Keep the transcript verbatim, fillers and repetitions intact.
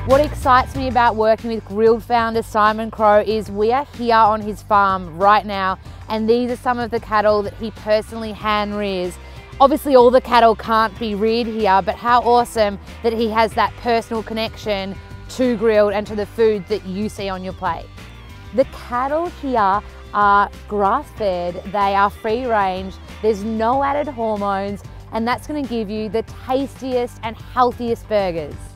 What excites me about working with grilled founder Simon Crowe is we are here on his farm right now, and these are some of the cattle that he personally hand rears. Obviously all the cattle can't be reared here, but how awesome that he has that personal connection to grilled and to the food that you see on your plate. The cattle here are grass-fed, they are free range, there's no added hormones, and that's going to give you the tastiest and healthiest burgers.